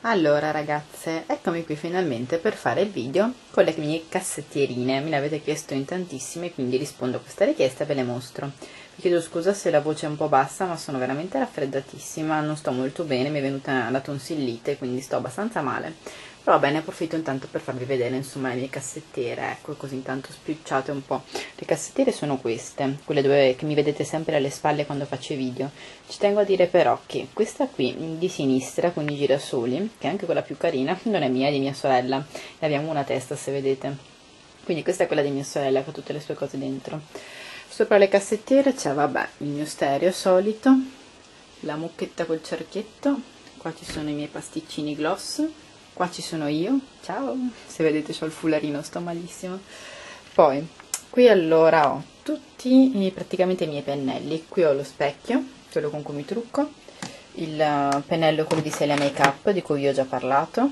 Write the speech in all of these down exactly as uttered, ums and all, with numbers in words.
Allora ragazze, eccomi qui finalmente per fare il video con le mie cassettierine. Me le avete chiesto in tantissime, quindi rispondo a questa richiesta e ve le mostro. Vi chiedo scusa se la voce è un po' bassa, ma sono veramente raffreddatissima, non sto molto bene, mi è venuta la tonsillite, quindi sto abbastanza male. Però va bene, approfitto intanto per farvi vedere insomma le mie cassettiere, ecco, così intanto spiucciate un po'. Le cassettiere sono queste, quelle dove, che mi vedete sempre alle spalle quando faccio i video. Ci tengo a dire però che questa qui di sinistra con i girasoli, che è anche quella più carina, non è mia, è di mia sorella, e abbiamo una testa se vedete. Quindi questa è quella di mia sorella che ha tutte le sue cose dentro. Sopra le cassettiere c'è, vabbè, il mio stereo solito, la mucchetta col cerchietto, qua ci sono i miei pasticcini gloss. Qua ci sono io, ciao, se vedete c'ho il fularino, sto malissimo. Poi, qui allora ho tutti praticamente i miei pennelli. Qui ho lo specchio, quello con cui mi trucco, il pennello quello di Celia Makeup, di cui vi ho già parlato,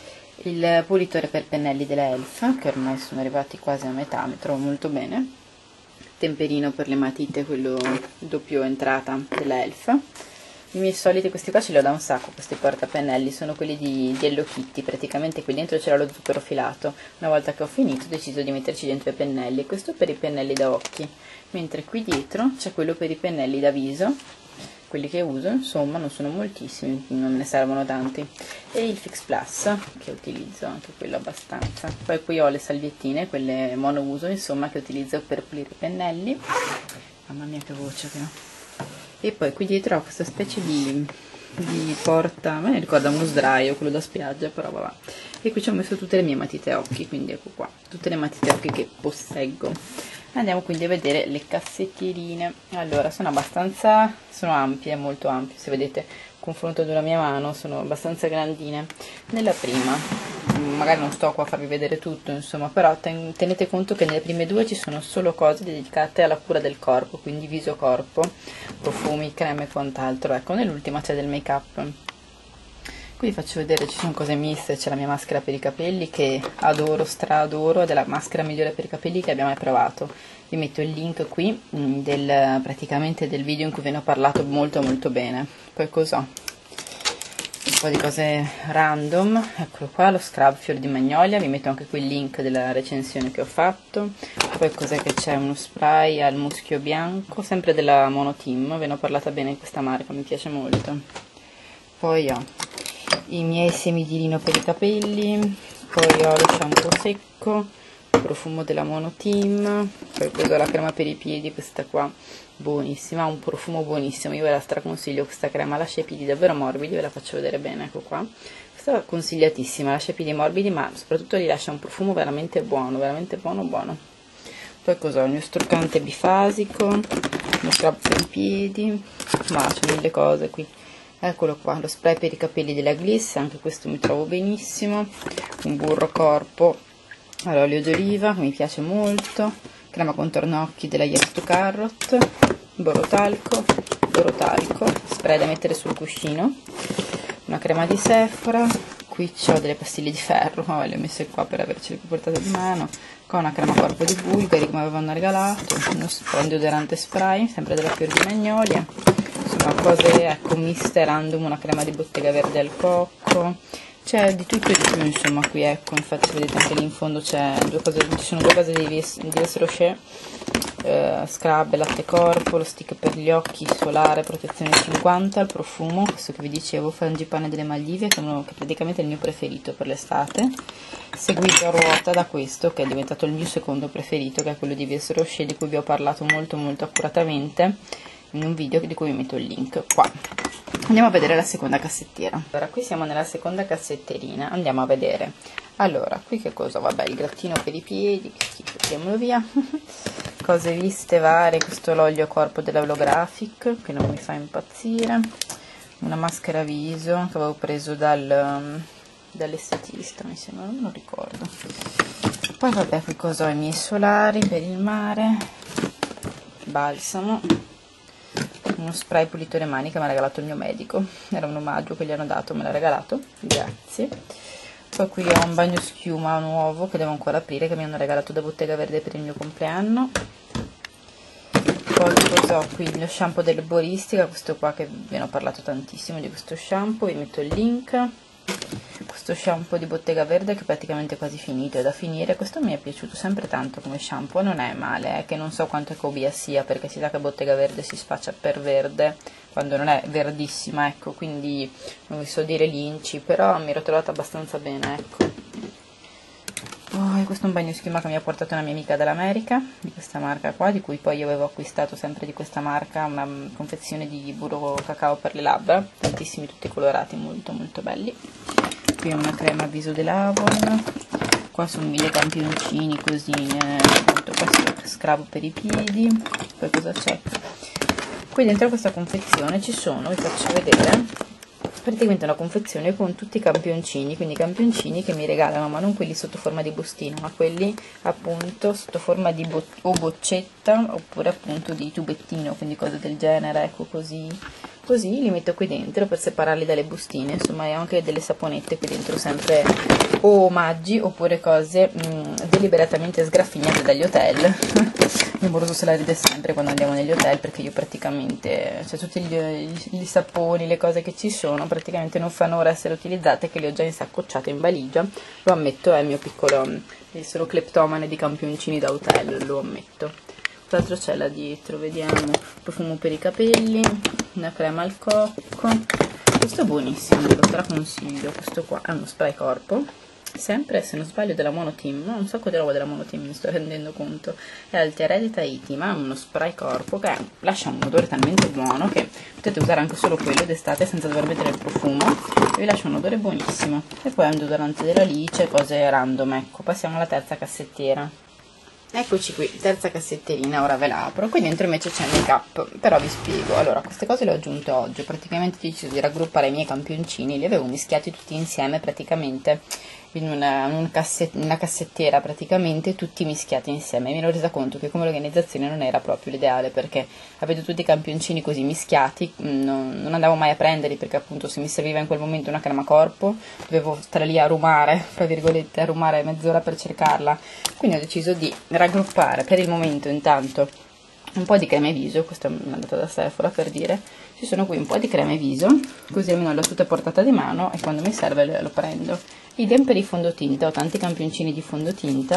il pulitore per pennelli della Elf, che ormai sono arrivati quasi a metà, mi trovo molto bene, temperino per le matite, quello doppio entrata della Elf. I miei soliti, questi qua ce li ho da un sacco, questi portapennelli, sono quelli di, di Hello Kitty, praticamente qui dentro c'era lo zucchero filato. Una volta che ho finito ho deciso di metterci dentro i pennelli, questo per i pennelli da occhi, mentre qui dietro c'è quello per i pennelli da viso, quelli che uso, insomma non sono moltissimi, non ne servono tanti, e il Fix Plus che utilizzo, anche quello abbastanza. Poi qui ho le salviettine, quelle monouso, insomma, che utilizzo per pulire i pennelli. Mamma mia che voce che ho! E poi qui dietro ho questa specie di, di porta, a me mi ricorda uno sdraio, quello da spiaggia, però vabbè. E qui ci ho messo tutte le mie matite occhi, quindi ecco qua, tutte le matite occhi che posseggo. Andiamo quindi a vedere le cassettierine. Allora, sono abbastanza, sono ampie, molto ampie, se vedete, confronto ad una mia mano, sono abbastanza grandine. Nella prima, magari non sto qua a farvi vedere tutto, insomma, però ten tenete conto che nelle prime due ci sono solo cose dedicate alla cura del corpo, quindi viso corpo, profumi, creme e quant'altro. Ecco, nell'ultima c'è del make up. Qui vi faccio vedere, ci sono cose miste, c'è la mia maschera per i capelli che adoro, stra adoro, ed è la maschera migliore per i capelli che abbiamo mai provato. Vi metto il link qui del, praticamente del video in cui ve ne ho parlato molto molto bene. Poi cos'ho? Un po' di cose random, eccolo qua, lo scrub fior di magnolia, vi metto anche qui il link della recensione che ho fatto. Poi cos'è che c'è? Uno spray al muschio bianco, sempre della Monoteam, ve ne ho parlata bene di questa marca, mi piace molto. Poi ho i miei semi di lino per i capelli, poi ho lo shampoo secco, il profumo della Monoteam, poi ho preso la crema per i piedi, questa qua buonissima, ha un profumo buonissimo, io ve la straconsiglio, questa crema lascia i piedi davvero morbidi, ve la faccio vedere bene, ecco qua, questa è consigliatissima, lascia i piedi morbidi, ma soprattutto gli lascia un profumo veramente buono, veramente buono buono. Poi cos'ho? Il mio struccante bifasico, uno scrub per i piedi, ma c'è mille cose qui. Eccolo qua, lo spray per i capelli della Gliss, anche questo mi trovo benissimo, un burro corpo all'olio d'oliva, mi piace molto, crema contorno occhi della Yes to Carrot, borotalco, borotalco, spray da mettere sul cuscino, una crema di Sephora, qui ho delle pastiglie di ferro, ma le ho messe qua per avercele più portate di mano, qua una crema corpo di Bulgari che mi avevano regalato, uno spray deodorante spray, sempre della fior di magnolia, insomma cose ecco miste random, una crema di Bottega Verde al cocco, c'è di tutto e di più insomma qui, ecco, infatti vedete anche lì in fondo c'è due cose, ci sono due cose di Yves Rocher, eh, scrub, latte corpo, lo stick per gli occhi, solare, protezione cinquanta, il profumo, questo che vi dicevo, frangipane delle Maldive, che è, uno, che è praticamente il mio preferito per l'estate, seguito a ruota da questo che è diventato il mio secondo preferito, che è quello di Yves Rocher, di cui vi ho parlato molto molto accuratamente in un video di cui vi metto il link qua. Andiamo a vedere la seconda cassettiera. Allora, qui siamo nella seconda cassetterina, andiamo a vedere. Allora, qui che cosa? Vabbè, il grattino per i piedi, che schifo, tiriamolo via. Cose viste varie, questo l'olio corpo della Holographic, che non mi fa impazzire. Una maschera viso, che avevo preso dal, dall'estetista, mi sembra, non lo ricordo. Poi vabbè, qui cosa ho? I miei solari per il mare, balsamo, uno spray pulitore mani che mi ha regalato il mio medico, era un omaggio che gli hanno dato, me l'ha regalato, grazie. Poi qui ho un bagno schiuma nuovo che devo ancora aprire, che mi hanno regalato da Bottega Verde per il mio compleanno. Poi cosa ho qui? Lo shampoo dell'Erboristica, questo qua che ve ne ho parlato tantissimo di questo shampoo, vi metto il link. questo shampoo di Bottega Verde che è praticamente quasi finito, è da finire. Questo mi è piaciuto sempre tanto come shampoo, non è male, è che non so quanto ecobia sia, perché si sa che Bottega Verde si spaccia per verde quando non è verdissima, ecco, quindi non vi so dire l'inci, però mi ero trovata abbastanza bene, ecco. Oh, questo è un bagno schiuma che mi ha portato una mia amica dall'America, di questa marca qua, di cui poi io avevo acquistato sempre di questa marca una confezione di burro cacao per le labbra, tantissimi tutti colorati, molto molto belli. Qui una crema viso dell'Avon, qua sono mille campioncini così, eh, appunto questo scrub per i piedi, poi cosa c'è? Qui dentro questa confezione ci sono, vi faccio vedere, praticamente una confezione con tutti i campioncini, quindi campioncini che mi regalano, ma non quelli sotto forma di bustina, ma quelli appunto sotto forma di bo o boccetta oppure appunto di tubettino, quindi cose del genere, ecco, così così li metto qui dentro per separarli dalle bustine. Insomma, ho anche delle saponette qui dentro, sempre o omaggi oppure cose mh, deliberatamente sgraffignate dagli hotel. Mio moroso se la ride sempre quando andiamo negli hotel, perché io praticamente, cioè tutti gli, gli, gli saponi, le cose che ci sono praticamente non fanno ora essere utilizzate, che li ho già insaccocciate in valigia, lo ammetto, è il mio piccolo, sono cleptomane di campioncini da hotel, lo ammetto. Cos'altro c'è là dietro? Vediamo, profumo per i capelli, una crema al cocco, questo è buonissimo, ve lo straconsiglio, questo qua è uno spray corpo, sempre se non sbaglio della Monoteam, no, un sacco di roba della Monoteam, mi sto rendendo conto, è Altered Tahiti, ma è uno spray corpo che lascia un odore talmente buono che potete usare anche solo quello d'estate senza dover mettere il profumo, e vi lascia un odore buonissimo. E poi è un deodorante dell'Alice, cose random. Ecco, passiamo alla terza cassettiera. Eccoci qui, terza cassetterina, ora ve la apro. Qui dentro invece c'è il make up, però vi spiego. Allora, queste cose le ho aggiunte oggi, praticamente ho deciso di raggruppare i miei campioncini, li avevo mischiati tutti insieme praticamente in una, un casset, una cassettiera, praticamente tutti mischiati insieme. Mi ero resa conto che come organizzazione non era proprio l'ideale, perché avendo tutti i campioncini così mischiati non, non andavo mai a prenderli, perché appunto se mi serviva in quel momento una crema corpo dovevo stare lì a rumare, fra virgolette, a rumare mezz'ora per cercarla. Quindi ho deciso di raggruppare per il momento intanto un po' di creme viso, questa mi è andata da Sephora per dire, ci sono qui un po' di creme viso, così almeno l'ho tutta a portata di mano e quando mi serve lo prendo. Idem per i fondotinta, ho tanti campioncini di fondotinta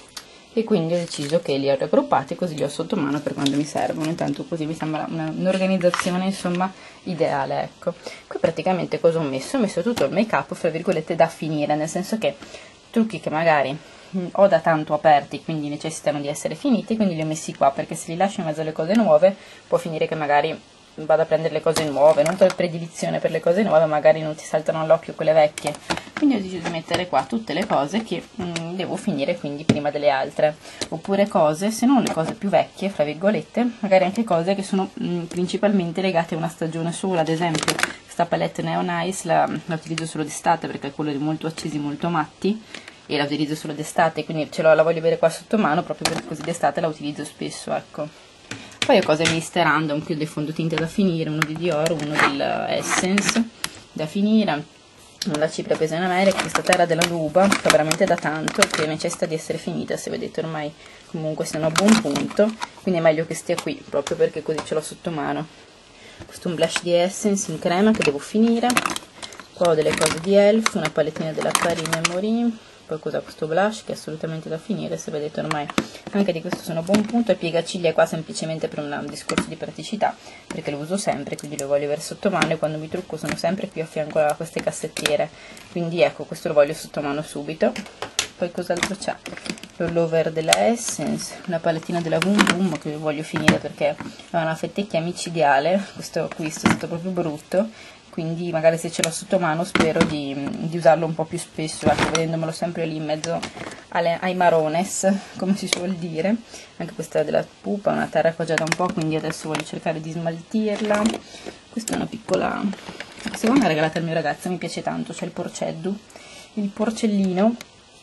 e quindi ho deciso che li ho raggruppati, così li ho sotto mano per quando mi servono, intanto così mi sembra un'organizzazione insomma ideale, ecco. Qui praticamente cosa ho messo? Ho messo tutto il make up fra virgolette da finire, nel senso che trucchi che magari ho da tanto aperti, quindi necessitano di essere finiti, quindi li ho messi qua, perché se li lascio in mezzo alle cose nuove può finire che magari vado a prendere le cose nuove, non per predilizione per le cose nuove, magari non ti saltano all'occhio quelle vecchie, quindi ho deciso di mettere qua tutte le cose che mh, devo finire quindi prima delle altre, oppure cose, se non le cose più vecchie fra virgolette, magari anche cose che sono mh, principalmente legate a una stagione sola. Ad esempio questa palette Neon Ice la, la utilizzo solo d'estate perché ha colori molto accesi, molto matti, e la utilizzo solo d'estate, quindi ce l'ho, la voglio avere qua sotto mano proprio perché così d'estate la utilizzo spesso, ecco. Poi ho cose miste random, qui ho dei fondotinte da finire, uno di Dior, uno dell'Essence da finire, una cipria presa in America, questa terra della Luba, che è veramente da tanto, che necessita di essere finita, se vedete ormai comunque sono a buon punto, quindi è meglio che stia qui, proprio perché così ce l'ho sotto mano. Questo è un blush di Essence in crema che devo finire, qua ho delle cose di Elf, una palettina della Paris Memory, poi cos'è questo blush che è assolutamente da finire, se vedete ormai anche di questo sono a buon punto, e piegaciglia qua semplicemente per un discorso di praticità, perché lo uso sempre, quindi lo voglio avere sotto mano e quando mi trucco sono sempre qui a fianco a queste cassettiere, quindi ecco, questo lo voglio sotto mano subito. Poi cos'altro c'è? L'Allover della Essence, una palettina della Boom Boom che voglio finire perché è una fettecchia micidiale, questo acquisto è stato proprio brutto, quindi magari se ce l'ho sotto mano spero di, di usarlo un po' più spesso, ecco, vedendomelo sempre lì in mezzo alle, ai marones, come si suol dire. Anche questa della pupa, una terra che ho già da un po', quindi adesso voglio cercare di smaltirla. Questa è una piccola, secondo me l'ha regalata al mio ragazzo, mi piace tanto, c'è il porceddu, il porcellino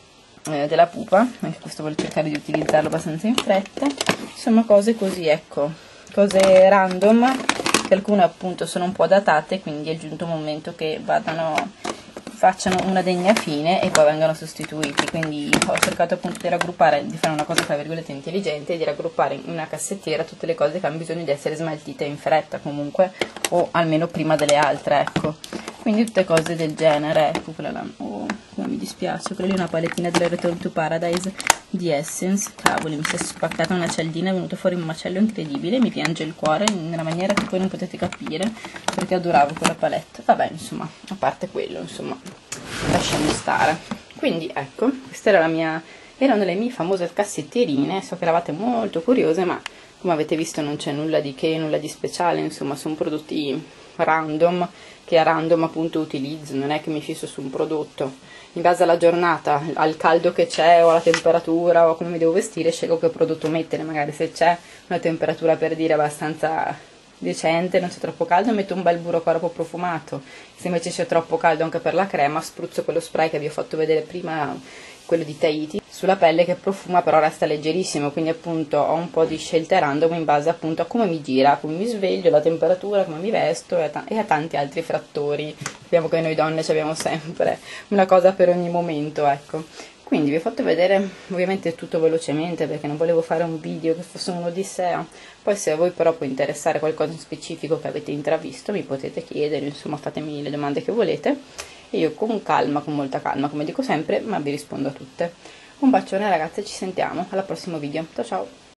eh, della pupa, anche questo voglio cercare di utilizzarlo abbastanza in fretta. Insomma cose così, ecco, cose random, che alcune appunto sono un po' datate, quindi è giunto un momento che vadano, facciano una degna fine e poi vengano sostituiti, quindi ho cercato appunto di raggruppare, di fare una cosa tra virgolette intelligente, di raggruppare in una cassettiera tutte le cose che hanno bisogno di essere smaltite in fretta comunque, o almeno prima delle altre, ecco, quindi tutte cose del genere, ecco quella là. Oh. dispiace. Quella lì è una palettina della Return to Paradise di Essence. Cavoli, mi si è spaccata una cialdina, è venuto fuori un macello incredibile, mi piange il cuore nella maniera che poi non potete capire, perché adoravo quella palette. Vabbè, insomma, a parte quello, insomma, lasciamo stare. Quindi ecco, questa era la mia, erano le mie famose cassettierine. So che eravate molto curiose, ma come avete visto non c'è nulla di che, nulla di speciale, insomma sono prodotti random, che a random appunto utilizzo, non è che mi fisso su un prodotto. In base alla giornata, al caldo che c'è o alla temperatura o come mi devo vestire, scelgo che prodotto mettere. Magari se c'è una temperatura, per dire, abbastanza decente, non c'è troppo caldo, metto un bel burro corpo profumato. Se invece c'è troppo caldo anche per la crema, spruzzo quello spray che vi ho fatto vedere prima, quello di Tahiti, sulla pelle, che profuma però resta leggerissimo. Quindi appunto ho un po' di scelte random in base appunto a come mi gira, come mi sveglio, la temperatura, come mi vesto e a, e a tanti altri fattori. Sappiamo che noi donne ci abbiamo sempre una cosa per ogni momento, ecco. Quindi vi ho fatto vedere ovviamente tutto velocemente, perché non volevo fare un video che fosse un'odissea. Poi se a voi però può interessare qualcosa in specifico che avete intravisto, mi potete chiedere, insomma fatemi le domande che volete e io con calma, con molta calma, come dico sempre, ma vi rispondo a tutte. Un bacione ragazze, ci sentiamo al prossimo video. Ciao ciao!